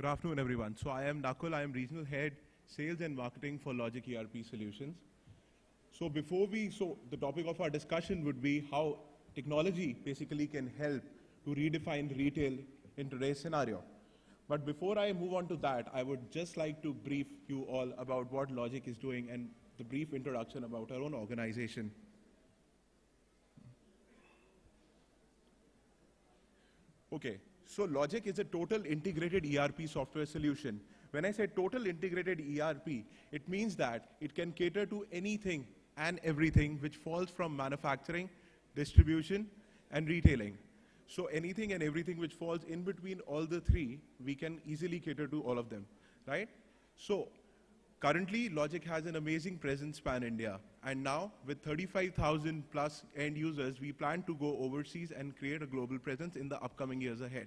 Good afternoon, everyone. So I am Nakul. I am Regional Head, Sales and Marketing for Logic ERP Solutions. So the topic of our discussion would be how technology basically can help to redefine retail in today's scenario. But before I move on to that, I would just like to brief you all about what Logic is doing and the brief introduction about our own organization. Okay, so Logic is a total integrated ERP software solution. When I say total integrated ERP, it means that it can cater to anything and everything which falls from manufacturing, distribution, and retailing. So anything and everything which falls in between all the three, we can easily cater to all of them, right? So currently, Logic has an amazing presence pan-India. And now, with 35,000 plus end users, we plan to go overseas and create a global presence in the upcoming years ahead.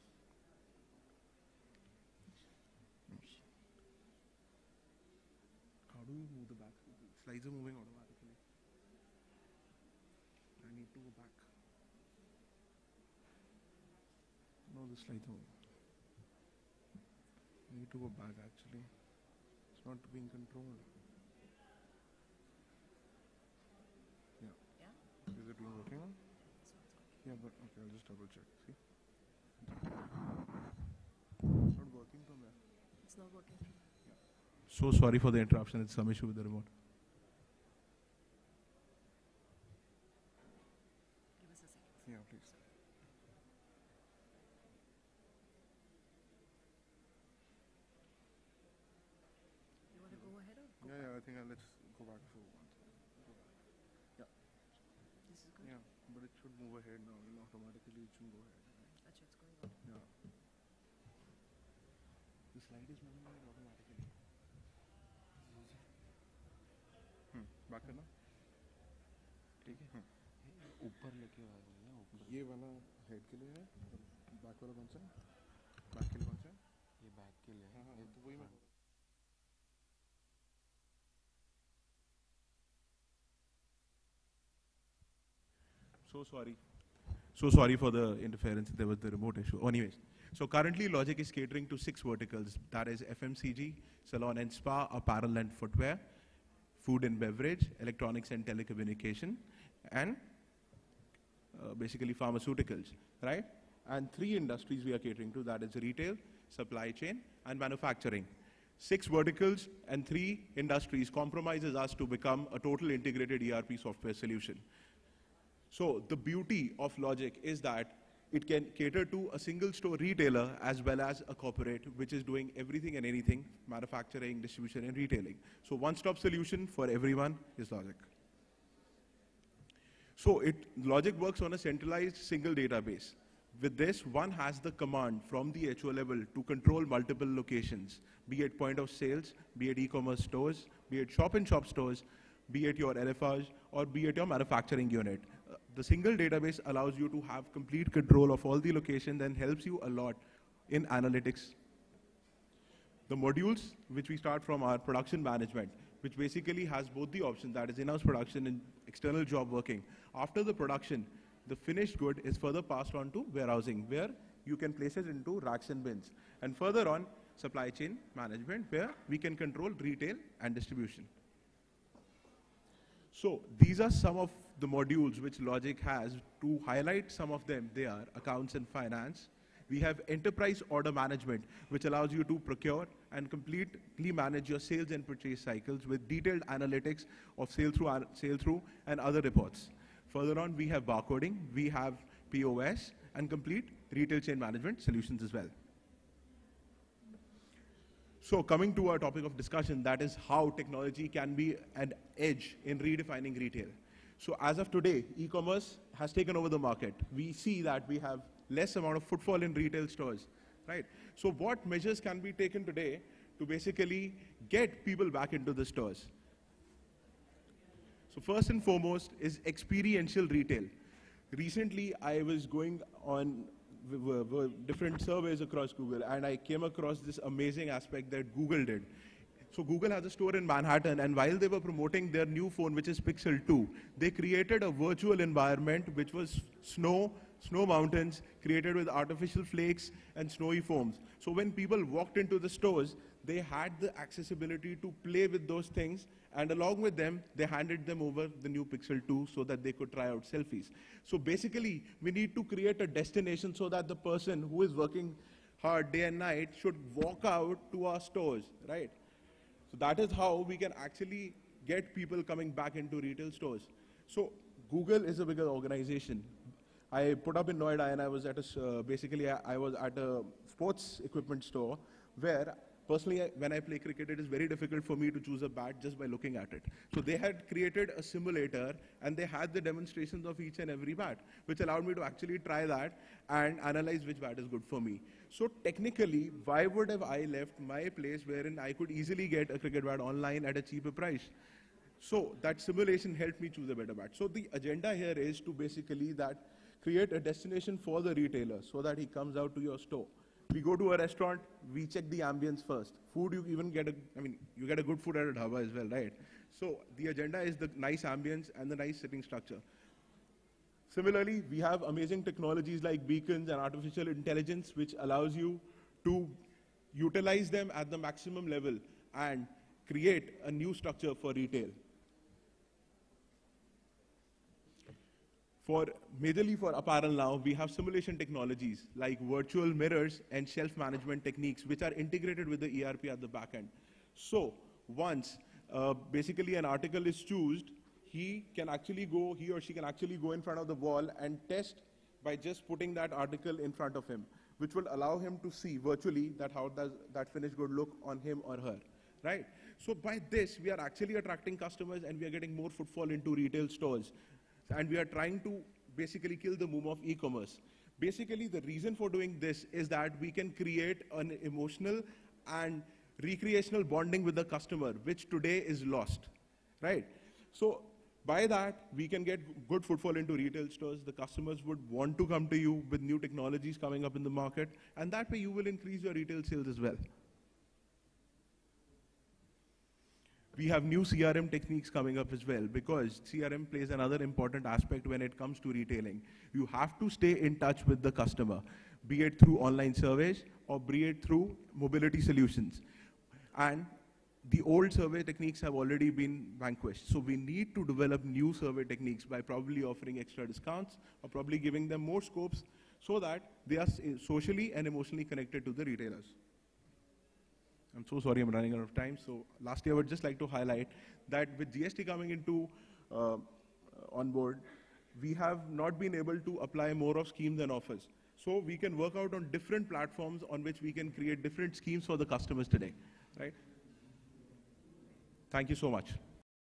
How do we move the back? Slides are moving automatically. I need to go back. No, the slides are moving. I need to go back, actually. It's not being controlled. Yeah. Is it working on? Yeah, but okay, I'll just double check. See? It's not working from there. It's not working. Yeah. So sorry for the interruption. It's some issue with the remote. Give us a second. Yeah, please. You want to go ahead or go Yeah, I think let's go back for once. Yeah. This is good. Yeah, but it should move ahead now. And automatically it should go ahead. Achha, it's going on. Yeah. The slide is moving ahead automatically. back करना ठीक है ऊपर लेके आ रही है ऊपर ये वाला हेड के लिए है बैक वाला कौन सा है बैक के लिए कौन सा है ये बैक के लिए हाँ हाँ तो वही मैं So sorry for the interference. There was the remote issue. Anyways, so currently Logic is catering to 6 verticals. That is FMCG, salon and spa, apparel and footwear, food and beverage, electronics and telecommunication, and basically pharmaceuticals, right? And 3 industries we are catering to. That is retail, supply chain, and manufacturing. 6 verticals and 3 industries compromises us to become a total integrated ERP software solution. So the beauty of Logic is that it can cater to a single store retailer as well as a corporate which is doing everything and anything, manufacturing, distribution, and retailing. So one-stop solution for everyone is Logic. So Logic works on a centralized single database. With this, one has the command from the HO level to control multiple locations, be it point of sales, be it e-commerce stores, be it shop-in-shop stores, be it your LFRs, or be it your manufacturing unit. The single database allows you to have complete control of all the locations and helps you a lot in analytics. The modules, which we start from our production management, which basically has both the options, that is in-house production and external job working. After the production, the finished good is further passed on to warehousing, where you can place it into racks and bins. And further on, supply chain management, where we can control retail and distribution. So these are some of the modules which Logic has. To highlight some of them, they are accounts and finance. We have enterprise order management, which allows you to procure and completely manage your sales and purchase cycles with detailed analytics of sale through and other reports. Further on, we have barcoding, we have POS, and complete retail chain management solutions as well. So coming to our topic of discussion, that is how technology can be an edge in redefining retail. So as of today, e-commerce has taken over the market. We see that we have less amount of footfall in retail stores, right? So what measures can be taken today to basically get people back into the stores? So first and foremost is experiential retail. Recently, I was going on different surveys across Google, and I came across this amazing aspect that Google did. So Google has a store in Manhattan, and while they were promoting their new phone, which is Pixel 2, they created a virtual environment which was snow, snow mountains created with artificial flakes and snowy foams. So when people walked into the stores, they had the accessibility to play with those things, and along with them, they handed them over the new Pixel 2 so that they could try out selfies. So basically, we need to create a destination so that the person who is working hard day and night should walk out to our stores, right? So that is how we can actually get people coming back into retail stores. So Google is a bigger organization. I put up in Noida, and I was at I was at a sports equipment store where personally, when I play cricket, it is very difficult for me to choose a bat just by looking at it. So they had created a simulator, and they had the demonstrations of each and every bat, which allowed me to actually try that and analyze which bat is good for me. So technically, why would have I left my place wherein I could easily get a cricket bat online at a cheaper price? So that simulation helped me choose a better bat. So the agenda here is to basically create a destination for the retailer so that he comes out to your store. We go to a restaurant, we check the ambience first. Food, you even get you get a good food at a dhaba as well, right? So the agenda is the nice ambience and the nice sitting structure. Similarly, we have amazing technologies like beacons and artificial intelligence, which allows you to utilize them at the maximum level and create a new structure for retail. Majorly for apparel now, we have simulation technologies like virtual mirrors and shelf management techniques, which are integrated with the ERP at the back end. So once basically an article is chosen, he or she can actually go in front of the wall and test by just putting that article in front of him, which will allow him to see virtually that how does that finished good look on him or her, right? So by this, we are actually attracting customers, and we are getting more footfall into retail stores. And we are trying to basically kill the boom of e-commerce. Basically, the reason for doing this is that we can create an emotional and recreational bonding with the customer, which today is lost, right? So by that, we can get good footfall into retail stores. The customers would want to come to you with new technologies coming up in the market, and that way you will increase your retail sales as well. We have new CRM techniques coming up as well, because CRM plays another important aspect when it comes to retailing. You have to stay in touch with the customer, be it through online surveys or be it through mobility solutions. And the old survey techniques have already been vanquished. So we need to develop new survey techniques by probably offering extra discounts or probably giving them more scopes so that they are socially and emotionally connected to the retailers. I'm so sorry I'm running out of time. So lastly, I would just like to highlight that with GST coming into on board, we have not been able to apply more of schemes and offers. So we can work out on different platforms on which we can create different schemes for the customers today, right? Thank you so much.